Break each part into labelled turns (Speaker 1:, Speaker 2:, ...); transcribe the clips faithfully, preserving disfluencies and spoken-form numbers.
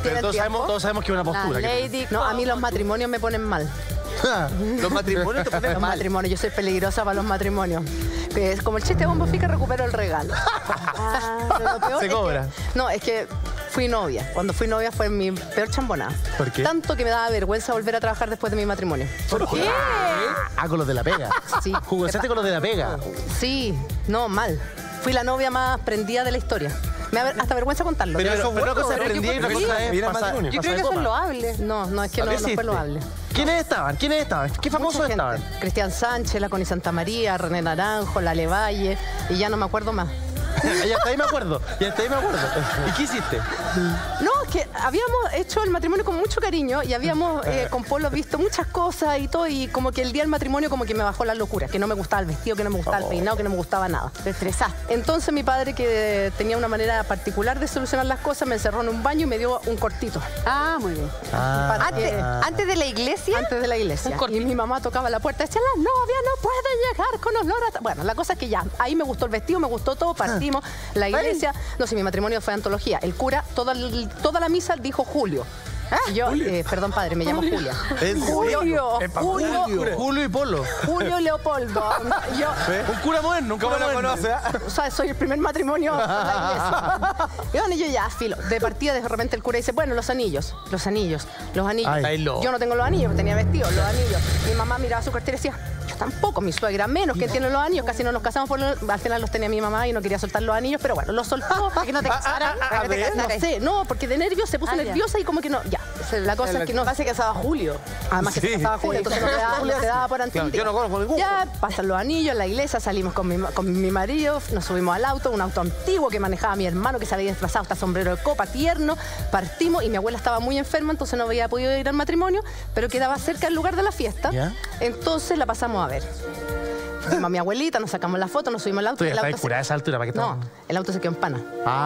Speaker 1: Pero todos sabemos, todos sabemos que es una postura.
Speaker 2: Lady, no, a mí los matrimonios me ponen mal.
Speaker 3: Los matrimonios te ponen
Speaker 2: Los
Speaker 3: mal.
Speaker 2: matrimonios, yo soy peligrosa para los matrimonios. Que es como el chiste de Bombo Fica, recupero el regalo. Pero lo peor
Speaker 1: Se
Speaker 2: es
Speaker 1: cobra.
Speaker 2: que- no, es que fui novia. Cuando fui novia fue mi peor chambonada.
Speaker 1: ¿Por qué?
Speaker 2: Tanto que me daba vergüenza volver a trabajar después de mi matrimonio.
Speaker 1: ¿Por qué? Ah, con los de la pega.
Speaker 2: Sí.
Speaker 1: Jugaste con los de la pega.
Speaker 2: Sí, no, mal. Fui la novia más prendida de la historia. Me da ver- hasta vergüenza contarlo.
Speaker 1: Pero,
Speaker 3: eso
Speaker 1: pero una
Speaker 3: bueno,
Speaker 1: cosa es
Speaker 3: pero
Speaker 1: prendida y otra
Speaker 3: ¿por
Speaker 1: cosa
Speaker 3: qué?
Speaker 1: es
Speaker 3: Mira,
Speaker 1: pasar-
Speaker 3: matrimonio.
Speaker 4: Yo
Speaker 1: pasar
Speaker 4: creo que
Speaker 1: de
Speaker 4: eso es
Speaker 1: copa.
Speaker 4: loable.
Speaker 2: No, no, es que
Speaker 1: ¿A
Speaker 2: no,
Speaker 1: qué
Speaker 2: no fue
Speaker 1: hiciste?
Speaker 2: loable.
Speaker 1: ¿Quiénes estaban? ¿Quiénes estaban? ¿Qué famosos
Speaker 2: Mucha gente.
Speaker 1: estaban?
Speaker 2: Cristian Sánchez, la Connie Santamaría, René Naranjo, la Levalle, y ya no me acuerdo más.
Speaker 1: Y hasta ahí me acuerdo. Y hasta ahí me acuerdo. ¿Y qué hiciste?
Speaker 2: No, es que habíamos hecho el matrimonio con mucho cariño y habíamos eh, con Polo visto muchas cosas y todo, y como que el día del matrimonio como que me bajó la locura, que no me gustaba el vestido, que no me gustaba el peinado, que no me gustaba nada.
Speaker 4: Te estresaste.
Speaker 2: Entonces mi padre, que tenía una manera particular de solucionar las cosas, me encerró en un baño y me dio un cortito.
Speaker 4: Ah, muy bien.
Speaker 1: Ah,
Speaker 2: Para
Speaker 4: Antes,
Speaker 2: que-
Speaker 4: antes de la iglesia.
Speaker 2: Antes de la iglesia. Y mi mamá tocaba la puerta y decía, la novia no puede llegar con olor a... ta-". Bueno, la cosa es que ya, ahí me gustó el vestido, me gustó todo, partimos, la iglesia... No sé, mi matrimonio fue antología. El cura, toda, el- toda la misa dijo Julio. Y yo, eh, perdón padre, me llamo Julia.
Speaker 1: ¿En
Speaker 2: Julio,
Speaker 1: serio?
Speaker 2: Julio,
Speaker 1: Julio, Julio y Polo.
Speaker 2: Julio Leopoldo. Yo,
Speaker 1: Un cura moderno, un
Speaker 3: ¿Cómo
Speaker 1: cura
Speaker 3: lo
Speaker 1: moderno.
Speaker 3: conoce? ah?
Speaker 2: o sea, soy el primer matrimonio con la iglesia. Y bueno, yo ya, filo. De partida, de repente el cura dice, bueno, los anillos, los anillos, los anillos.
Speaker 1: Ay. Ay, lo.
Speaker 2: Yo no tengo los anillos, tenía vestido, los anillos. Mi mamá miraba su cartera y decía, yo tampoco, mi suegra menos, que tiene los anillos. Casi no nos casamos por los... Al final los tenía mi mamá y no quería soltar los anillos, pero bueno, los soltó.
Speaker 4: Para que no te casaran.
Speaker 3: ah,
Speaker 4: para que te
Speaker 3: a ver.
Speaker 2: No
Speaker 4: casaras.
Speaker 2: sé, no, porque de nervios se puso
Speaker 4: Ah, ya.
Speaker 2: nerviosa y como que no, ya. La cosa es que no.
Speaker 4: Pasa que casaba Julio.
Speaker 2: Además que
Speaker 3: Sí.
Speaker 2: se casaba Julia, entonces no te daba, no te daba por
Speaker 3: Claro,
Speaker 2: antiguo.
Speaker 3: yo no conozco ningún.
Speaker 2: Ya pasan los anillos en la iglesia, salimos con mi, ma- con mi marido, nos subimos al auto, un auto antiguo que manejaba mi hermano, que se había disfrazado hasta sombrero de copa, tierno. Partimos y mi abuela estaba muy enferma, entonces no había podido ir al matrimonio, pero quedaba cerca del lugar de la fiesta.
Speaker 1: ¿Ya?
Speaker 2: Entonces la pasamos a ver. Fuimos a mi abuelita, nos sacamos la foto, nos subimos al auto.
Speaker 1: Tú ya
Speaker 2: el
Speaker 1: estabas
Speaker 2: auto se-
Speaker 1: curada a esa altura, ¿para qué
Speaker 2: No,
Speaker 1: estamos?
Speaker 2: el auto se quedó en pana.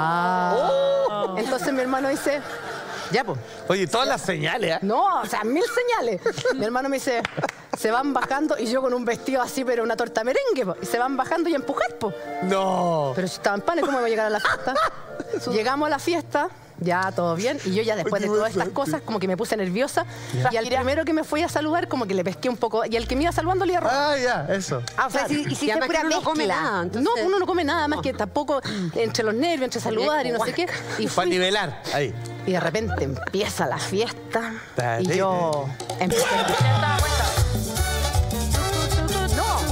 Speaker 1: Ah.
Speaker 2: Entonces mi hermano dice, ya pues.
Speaker 3: Oye, todas las señales, ¿ah?
Speaker 2: No, o sea, mil señales. Mi hermano me dice, se van bajando y yo con un vestido así, pero una torta merengue, po, y se van bajando y a empujar, po.
Speaker 3: No.
Speaker 2: Pero si estaban panes, ¿cómo iba a llegar a la fiesta? Llegamos a la fiesta, ya todo bien, y yo ya después de todas estas cosas como que me puse nerviosa, y al primero que me fui a saludar como que le pesqué un poco, y al que me iba saludando le iba a robar.
Speaker 1: Ah, ya, eso.
Speaker 4: Ah, o sea, si, y si
Speaker 2: Y
Speaker 4: se
Speaker 2: además
Speaker 4: pura
Speaker 2: que uno no come
Speaker 4: mezcla.
Speaker 2: nada.
Speaker 4: Entonces-
Speaker 2: No, uno no come nada más que tampoco entre los nervios, entre saludar y no sé qué. Y
Speaker 3: Para
Speaker 2: fui,
Speaker 3: nivelar. Ahí.
Speaker 2: y de repente empieza la fiesta
Speaker 3: Ta-
Speaker 2: y
Speaker 3: ta-
Speaker 2: yo empecé a escuchar. No.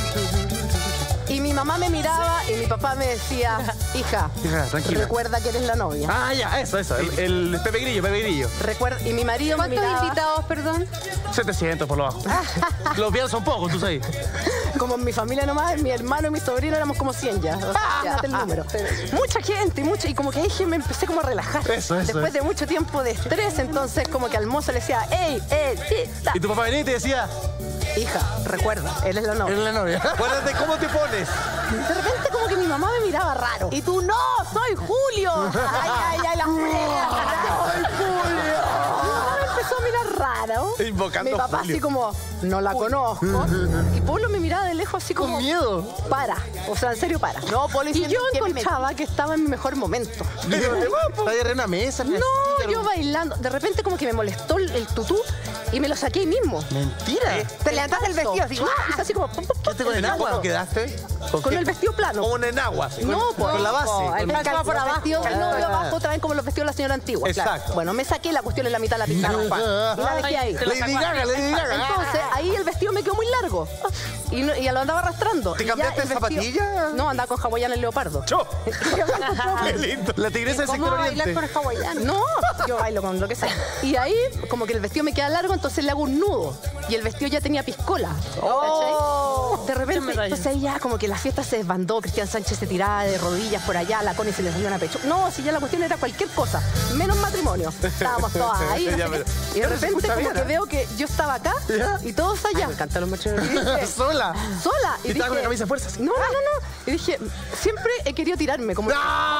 Speaker 2: Y mi mamá me miraba y mi papá me decía, hija,
Speaker 1: Hija, tranquila.
Speaker 2: recuerda que eres la novia.
Speaker 1: Ah, ya, eso, eso. El, el Pepe Grillo, Pepe Grillo.
Speaker 2: Recuerda, y mi marido me
Speaker 4: ¿Cuántos
Speaker 2: miraba
Speaker 4: invitados, perdón?
Speaker 1: setecientos por lo bajo. Los bien son pocos, tú sabes.
Speaker 2: como en mi familia nomás, mi hermano y mi sobrino éramos como cien ya. O sea, imagínate el número. Mucha gente, y mucha, y como que dije, me empecé como a relajar.
Speaker 1: Eso, eso,
Speaker 2: Después
Speaker 1: eso.
Speaker 2: de mucho tiempo de estrés, entonces como que al mozo le decía, ¡ey, ey, sí, ta".
Speaker 1: Y tu papá venía y te decía,
Speaker 2: Hija, recuerda, él es la novia.
Speaker 1: eres la novia.
Speaker 3: Acuérdate cómo te pones.
Speaker 2: De repente como que mi mamá me miraba raro. Y tú, no, soy Julio. Ay, ay, ay, la Julia. Soy Julio. Mi mamá me empezó a mirar raro.
Speaker 3: Invocando
Speaker 2: Mi papá
Speaker 3: a Julio.
Speaker 2: así como, no la conozco. Y Polo me miraba de lejos así como...
Speaker 1: Con miedo.
Speaker 2: Para, o sea, en serio para.
Speaker 4: No, Polo,
Speaker 2: Y
Speaker 4: ¿y
Speaker 2: yo
Speaker 4: qué me
Speaker 2: encontraba que estaba en mi mejor momento.
Speaker 1: Está ahí arriba de una mesa. en una
Speaker 2: No,
Speaker 1: silla,
Speaker 2: yo bailando. De repente como que me molestó el, el tutú y me lo saqué ahí mismo.
Speaker 1: Mentira.
Speaker 4: Te levantaste el vestido así.
Speaker 2: Sí, hice así como... pum, pum, pum,
Speaker 1: ¿Quedaste con el
Speaker 2: el
Speaker 1: agua?
Speaker 3: ¿Cómo quedaste?
Speaker 2: Con
Speaker 3: qué?
Speaker 2: el vestido plano.
Speaker 3: Como un enagua. así.
Speaker 2: No, pues.
Speaker 1: Con la base.
Speaker 4: el
Speaker 1: con-
Speaker 4: calzado por
Speaker 2: Los
Speaker 4: abajo.
Speaker 2: vestidos, el novio abajo traen como los vestidos de la señora antigua.
Speaker 3: Exacto.
Speaker 2: Claro. Bueno, me saqué la cuestión en la mitad de la pizarra. Y la dejé ahí.
Speaker 1: Lady Gaga, Lady Gaga.
Speaker 2: Entonces, ahí el vestido me quedó muy largo. Y, no- y ya lo andaba arrastrando.
Speaker 3: ¿Te
Speaker 2: Y ya
Speaker 3: cambiaste
Speaker 2: el
Speaker 3: de
Speaker 2: vestido-
Speaker 3: zapatilla?
Speaker 2: No, andaba con hawaiana en leopardo.
Speaker 3: ¡Cho! ¡Qué lindo!
Speaker 1: La tigresa del
Speaker 4: ¿Cómo
Speaker 1: sector
Speaker 4: bailar
Speaker 1: oriente.
Speaker 4: con hawaiano?
Speaker 2: No, yo bailo con lo que sea. Y ahí, como que el vestido me queda largo, entonces le hago un nudo. Y el vestido ya tenía piscola. ¿Cachai? De repente, entonces ahí ya como que la fiesta se desbandó. Cristian Sánchez se tiraba de rodillas por allá, la Connie se le salió una pecho. No, si ya la cuestión era cualquier cosa, menos matrimonio. Estábamos todas ahí. no
Speaker 3: Ya,
Speaker 2: sé qué.
Speaker 3: pero-
Speaker 2: Y de repente, como que veo que yo estaba acá
Speaker 1: Ya.
Speaker 2: y todos allá. Me encantan los matrimonios.
Speaker 1: Sola.
Speaker 2: Sola.
Speaker 1: Y estaba con la camisa de fuerza, así.
Speaker 2: No, no, no. Y dije, siempre he querido tirarme. Como
Speaker 3: ¡No!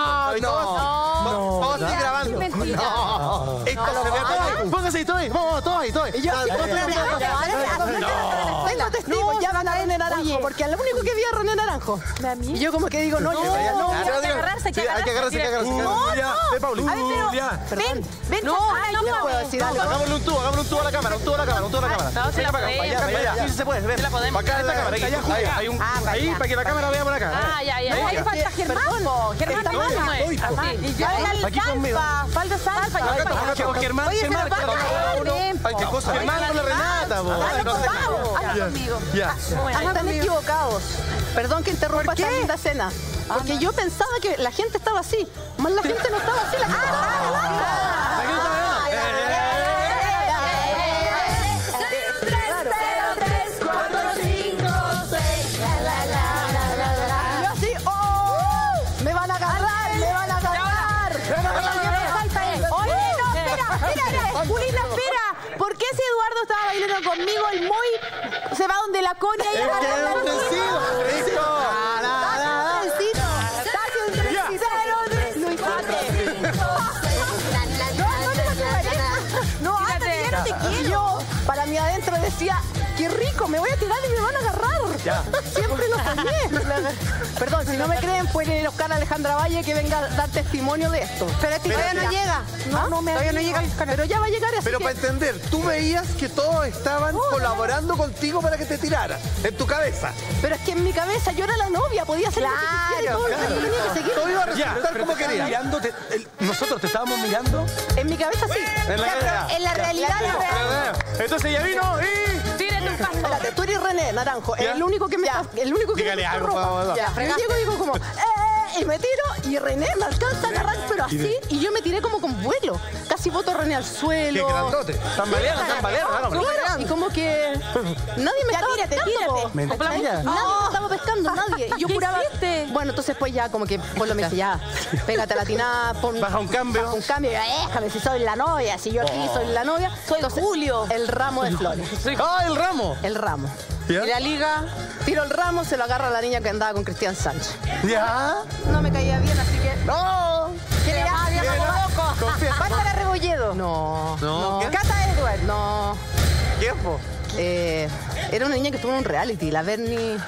Speaker 3: ¡No! Vamos a seguir grabando.
Speaker 4: Mentira.
Speaker 3: Esto se ve todo.
Speaker 1: Póngase ahí, todo ahí. Vamos, todo ahí, todo ahí.
Speaker 2: Y yo así,
Speaker 1: Dale,
Speaker 2: como
Speaker 1: dale,
Speaker 2: tengo testigos, ya van a ver naranjo.
Speaker 4: Oye,
Speaker 2: Porque a lo único que vi a René Naranjo. Y yo como que digo, no, yo no, no.
Speaker 1: Hay que agarrarse, hay que agarrarse, hay que agarrarse.
Speaker 2: No,
Speaker 1: Ya, ve, Pauli.
Speaker 2: A ver, pero,
Speaker 1: Ya.
Speaker 2: ven, ven.
Speaker 4: No,
Speaker 2: ay,
Speaker 4: no,
Speaker 2: ¿les
Speaker 4: no,
Speaker 2: puedo decir algo?
Speaker 1: Hagámosle un tubo, hagámosle un tubo a la cámara, un tubo a la cámara, un tubo a la cámara.
Speaker 5: No, se la
Speaker 1: Venga para acá, para allá,
Speaker 5: podemos.
Speaker 1: para allá. Sí, se puede, ven.
Speaker 5: la podemos.
Speaker 1: Para acá, esta cámara, ahí, ahí, hay un,
Speaker 2: Ah,
Speaker 1: ahí, para que la cámara vea por acá.
Speaker 5: Ah, ya, ya.
Speaker 2: Ahí
Speaker 5: ya.
Speaker 2: falta Germán. po, Germán
Speaker 5: Está
Speaker 2: Tamara.
Speaker 5: mal,
Speaker 1: Voy,
Speaker 5: así.
Speaker 1: po.
Speaker 2: Y ya era el
Speaker 1: Aquí conmigo.
Speaker 2: salsa. Falta salsa.
Speaker 1: Acá, acá, acá, Germán,
Speaker 2: Oye,
Speaker 1: Germán,
Speaker 2: pero
Speaker 1: Germán,
Speaker 2: va-
Speaker 1: uno.
Speaker 2: bien,
Speaker 1: Ay, qué
Speaker 2: po.
Speaker 1: cosa. Germán con la Renata, po.
Speaker 2: Hazlo
Speaker 1: No sé.
Speaker 2: conmigo, hazlo conmigo.
Speaker 1: Ya.
Speaker 2: Ah, están equivocados. Perdón que interrumpa esta linda escena. Porque yo pensaba que la gente estaba así. Más la gente no estaba así, la gente estaba bailando.
Speaker 1: Aquí no está
Speaker 2: Y yo así, ¡oh! ¡Me van a agarrar! ¡Me van a agarrar!
Speaker 4: Oye, no, espera, espera, espera. Julita, espera. ¿Por qué si Eduardo estaba bailando conmigo, el muy se va donde la Connie y
Speaker 1: Es que es un trencito, rico.
Speaker 2: No, ándate, ya no te quiero. Yo, para mí adentro decía, qué rico, me voy a tirar y me van a agarrar.
Speaker 1: Ya.
Speaker 2: Siempre lo soñé. Perdón, si no me creen, pueden ir a buscar a Alejandra Valle que venga a dar testimonio de esto.
Speaker 4: Pero este todavía no llega.
Speaker 2: No, no me
Speaker 4: Todavía no llega.
Speaker 2: Pero ya va a llegar así
Speaker 3: Pero
Speaker 2: que-
Speaker 3: para entender, tú veías que todos estaban colaborando contigo para que te tiraras. En tu cabeza.
Speaker 2: Pero es que en mi cabeza yo era la novia, podía hacer lo que quisiera y todo el mundo tenía que seguir.
Speaker 3: Todo iba a
Speaker 1: Ya,
Speaker 3: resultar
Speaker 1: pero
Speaker 3: como
Speaker 1: te estaban
Speaker 3: querías.
Speaker 1: mirando, te- el- nosotros te estábamos mirando.
Speaker 2: En mi cabeza sí.
Speaker 1: En la cara.
Speaker 4: En la realidad, la realidad.
Speaker 1: Entonces ella vino y...
Speaker 5: Tírate un paso.
Speaker 2: Espérate, tú eres René Naranjo,
Speaker 1: Ya.
Speaker 2: el único que me está, el único que
Speaker 1: Dígale
Speaker 2: me
Speaker 1: algo,
Speaker 2: ropa.
Speaker 1: por favor.
Speaker 2: Ya, yo llego y digo como, eh, y me tiro y René me alcanza a agarrar, pero así, y yo me tiré como con vuelo. Casi boto a René al suelo.
Speaker 3: Qué grandote.
Speaker 1: Tambaleando, tambaleando, hágame.
Speaker 2: Claro, y como que nadie me
Speaker 4: Ya,
Speaker 2: estaba
Speaker 4: tírate,
Speaker 2: pescando.
Speaker 4: tírate.
Speaker 2: po.
Speaker 1: Mentira.
Speaker 2: Nadie me estaba pescando, nadie. Y yo
Speaker 5: ¿Qué
Speaker 2: juraba.
Speaker 5: hiciste?
Speaker 2: Bueno, entonces pues ya como que Polo me dice, ya, pégate a la tinada, pon.
Speaker 1: Baja un cambio.
Speaker 2: Baja un cambio, y yo, déjame si soy la novia, si yo aquí soy la novia. Soy Julio. El ramo de flores.
Speaker 1: ¡Ah, el ramo!
Speaker 2: El ramo.
Speaker 1: ¿Ya?
Speaker 2: Y la liga, tiro el ramo, se lo agarra a la niña que andaba con Cristian Sánchez.
Speaker 1: ¿Ya?
Speaker 2: No me caía bien, así que.
Speaker 1: ¡No!
Speaker 2: ¿Qué le da?
Speaker 1: Bien,
Speaker 2: loco?
Speaker 1: Confiesa.
Speaker 2: Bárbara Rebolledo. No.
Speaker 1: No, ¿qué?
Speaker 2: Cata Edward. No.
Speaker 1: ¿Tiempo?
Speaker 2: Eh, era una niña que estuvo en un reality, la Bernie.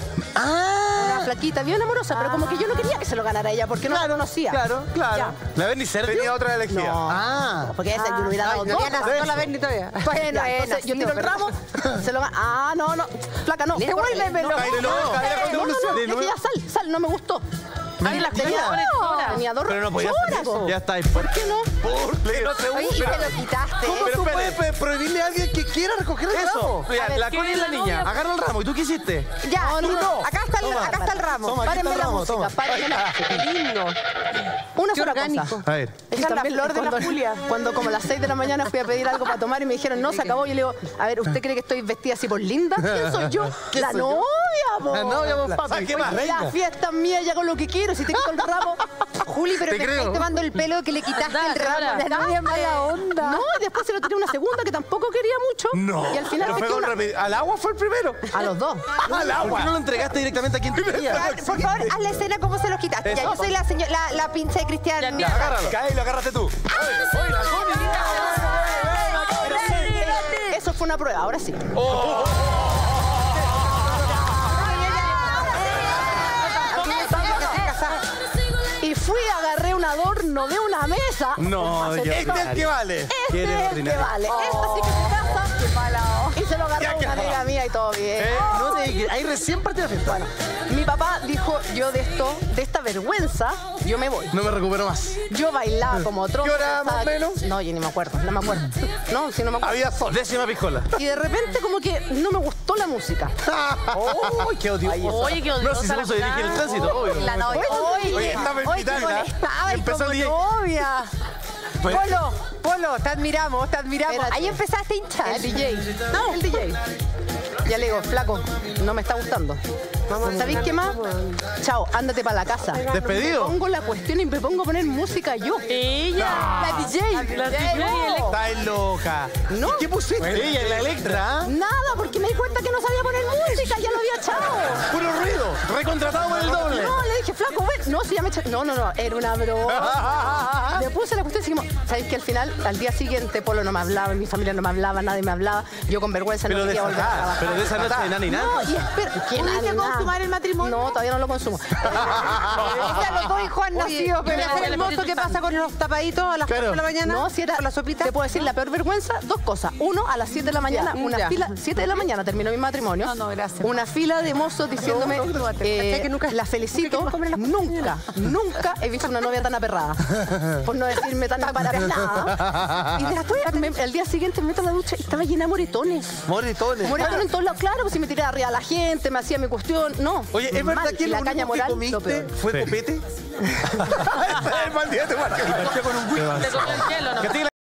Speaker 1: ¡Ah!
Speaker 2: Una flaquita, bien amorosa, pero como que yo no quería que se lo ganara ella porque no la conocía.
Speaker 1: Claro, claro.
Speaker 2: Ya.
Speaker 1: ¿La Bernie Sergio?
Speaker 3: Tenía otra elegida.
Speaker 2: No.
Speaker 1: Ah.
Speaker 2: Porque esa yo le hubiera dado
Speaker 4: no
Speaker 2: dos.
Speaker 4: había nacido la Berni todavía.
Speaker 2: Bueno,
Speaker 4: Ya,
Speaker 2: entonces yo tiro el ramo, se lo gana. Ah, no, no. Flaca, no.
Speaker 4: Devuélvemelo.
Speaker 2: No,
Speaker 1: Cállate, no,
Speaker 2: no,
Speaker 1: cállate,
Speaker 2: no, no,
Speaker 1: devolución.
Speaker 2: no,
Speaker 1: De
Speaker 2: es que
Speaker 1: nuevo.
Speaker 2: ya sal, sal, no me gustó.
Speaker 1: Ay, la
Speaker 2: tenía,
Speaker 1: tenía.
Speaker 2: no, tenía dos
Speaker 1: Pero no podía
Speaker 2: choras,
Speaker 1: hacer eso.
Speaker 2: po.
Speaker 1: Ya está ahí. ¿Por
Speaker 2: ¿Por qué no?
Speaker 1: qué no te
Speaker 4: Oye, y te lo quitaste.
Speaker 3: ¿Cómo
Speaker 1: Pero
Speaker 3: tú
Speaker 1: espere.
Speaker 3: puedes pe- prohibirle a alguien que quiera recoger el
Speaker 1: Eso.
Speaker 3: ramo?
Speaker 1: Mira,
Speaker 5: A ver,
Speaker 1: la
Speaker 5: ¿qué
Speaker 1: Connie y
Speaker 5: es
Speaker 1: la
Speaker 5: la
Speaker 1: niña.
Speaker 5: novia?
Speaker 1: Agarra el ramo. ¿Y tú qué hiciste?
Speaker 4: Ya,
Speaker 2: No, no,
Speaker 4: tú
Speaker 2: no.
Speaker 4: Acá está el, acá está el ramo.
Speaker 1: Toma, aquí
Speaker 2: Párenme
Speaker 1: está el
Speaker 2: la
Speaker 1: ramo,
Speaker 2: música,
Speaker 1: toma.
Speaker 2: párenme la música.
Speaker 4: Lindo.
Speaker 2: Una
Speaker 4: Qué
Speaker 2: sola
Speaker 4: orgánico.
Speaker 2: cosa.
Speaker 1: A ver.
Speaker 4: Esa es
Speaker 2: Y
Speaker 4: la
Speaker 2: también
Speaker 4: flor de la
Speaker 2: cuando-
Speaker 4: Julia.
Speaker 2: Cuando como a las seis de la mañana fui a pedir algo para tomar y me dijeron, no, se acabó. Yo le digo, a ver, ¿usted cree que estoy vestida así por linda? ¿Quién soy yo?
Speaker 1: ¿Quién
Speaker 2: La
Speaker 1: soy yo?
Speaker 2: novia, po.
Speaker 1: La novia, vos, papi.
Speaker 3: ¿Sabes qué más?
Speaker 2: Oye, la fiesta es mía, yo hago lo que quiero. Si te quito el ramo,
Speaker 4: Juli, pero
Speaker 1: Te
Speaker 4: me
Speaker 1: creo.
Speaker 4: estáis tomando el pelo que le quitaste
Speaker 5: Anda,
Speaker 4: el ramo.
Speaker 5: ahora.
Speaker 4: La novia es mala onda.
Speaker 2: no, y después se lo tiré una segunda que tampoco quería mucho.
Speaker 1: No.
Speaker 2: Y al final
Speaker 3: Pero
Speaker 2: fue
Speaker 3: fue con
Speaker 2: una...
Speaker 3: rapi- ¿Al agua fue el primero?
Speaker 2: A los dos.
Speaker 1: ¿Por qué no lo entregaste directamente a quien te quería?
Speaker 4: Ya, por favor, haz la escena como se los quitaste. Ya, yo soy la, señora, la, la pinza de Cristian.
Speaker 5: Ya, mira.
Speaker 1: Agárralo.
Speaker 3: Cae y lo agarraste tú.
Speaker 1: Oye, la Connie.
Speaker 2: Eso fue una prueba, ahora sí. Y fui, agarré un adorno de una mesa.
Speaker 1: No,
Speaker 2: Este
Speaker 1: yo-
Speaker 3: Este es el que vale.
Speaker 2: Este
Speaker 1: ¿Quién es
Speaker 2: es el que
Speaker 1: ordinario?
Speaker 2: vale. Esta sí que se casa. Y se lo agarró
Speaker 3: Ya,
Speaker 2: una
Speaker 3: ya.
Speaker 2: amiga mía y todo bien.
Speaker 1: Eh, no te ahí recién partió la fiesta.
Speaker 2: Bueno, mi papá dijo, yo de esto, de esta vergüenza, yo me voy.
Speaker 1: No me recupero más.
Speaker 2: Yo bailaba como otro.
Speaker 3: ¿Qué hora más o menos?
Speaker 2: No, yo ni me acuerdo, no me acuerdo. No, si no me acuerdo.
Speaker 3: Había sol.
Speaker 1: Décima piscola.
Speaker 2: Y de repente como que no me gustó la música.
Speaker 1: ¡Oh, qué odioso!
Speaker 5: Oye, qué
Speaker 1: No,
Speaker 5: odiosa
Speaker 1: si se
Speaker 5: la
Speaker 1: puso a dirigir el
Speaker 5: plata.
Speaker 1: tránsito, obvio.
Speaker 4: La novia.
Speaker 2: Oye,
Speaker 3: Oye, estaba
Speaker 2: oye, qué
Speaker 3: invitada.
Speaker 2: molestaba y
Speaker 1: Empezó
Speaker 2: como
Speaker 1: el D J.
Speaker 2: novia.
Speaker 1: Pues-
Speaker 4: Polo, Polo, te admiramos, te admiramos.
Speaker 2: Espérate.
Speaker 4: Ahí empezaste a hinchar.
Speaker 2: El D J. No, el D J. Ya le digo, flaco, no me está gustando. ¿Sabéis qué más? Chao, ándate para la casa.
Speaker 1: ¿Despedido?
Speaker 2: Pongo la cuestión y me pongo a poner música yo.
Speaker 5: Ella.
Speaker 2: La D J.
Speaker 5: La D J
Speaker 2: No.
Speaker 5: Electra.
Speaker 3: Estás loca.
Speaker 2: No.
Speaker 3: ¿Qué pusiste?
Speaker 1: Ella, la Electra. ¿Ah?
Speaker 2: Nada, porque me di cuenta que no sabía poner música, ya lo había echado.
Speaker 1: Puro ruido. Recontratado por el doble.
Speaker 2: No, le dije, flaco, bueno. No, si ya me echa- No, no, no, era una broma. Le puse la cuestión y dijimos, ¿sabéis que al final, al día siguiente, Polo no me hablaba, mi familia no me hablaba, nadie me hablaba. Yo con vergüenza
Speaker 1: Pero
Speaker 2: no
Speaker 1: de
Speaker 2: quería volver a
Speaker 1: esa,
Speaker 2: trabajar.
Speaker 1: pero de esa noche de nani nada.
Speaker 2: No, y espera, ¿qué
Speaker 4: Uy,
Speaker 2: nada,
Speaker 4: qué
Speaker 2: nada?
Speaker 4: consumar el matrimonio?
Speaker 2: No, todavía no lo consumo.
Speaker 4: O sea, los dos hijos han nacido.
Speaker 5: Pero
Speaker 4: pero-
Speaker 5: el hermoso, ¿qué pasa con los tapaditos a las
Speaker 1: Claro.
Speaker 5: cuatro de la mañana?
Speaker 2: No, si era,
Speaker 5: ¿Con la sopita?
Speaker 2: te puedo decir la peor vergüenza, dos cosas. Uno, a las siete de la mañana,
Speaker 5: Ya,
Speaker 2: una
Speaker 5: ya.
Speaker 2: fila, siete de la mañana terminó mi matrimonio.
Speaker 4: No, no, gracias.
Speaker 2: Una fila de mozos diciéndome,
Speaker 5: No, no, no,
Speaker 2: eh,
Speaker 5: ¿cachai que nunca-
Speaker 2: la felicito,
Speaker 5: nunca quieren comer las
Speaker 2: nunca, nunca he visto una novia tan aperrada. Por no decirme tan embarazada. Y después, me- el día siguiente me meto a la ducha y estaba llena de moretones.
Speaker 3: Moretones.
Speaker 2: Moretones en todos lados, claro, pues si me tiré arriba a la gente, me hacía mi cuestión, no.
Speaker 3: Oye, ¿es verdad
Speaker 2: mal.
Speaker 3: que
Speaker 2: Y
Speaker 3: lo
Speaker 2: la caña
Speaker 3: único que
Speaker 2: moral, lo
Speaker 3: comiste
Speaker 2: peor.
Speaker 3: fue
Speaker 1: Sí.
Speaker 3: copete? Ese es el mal día de Marco.
Speaker 1: Que tiene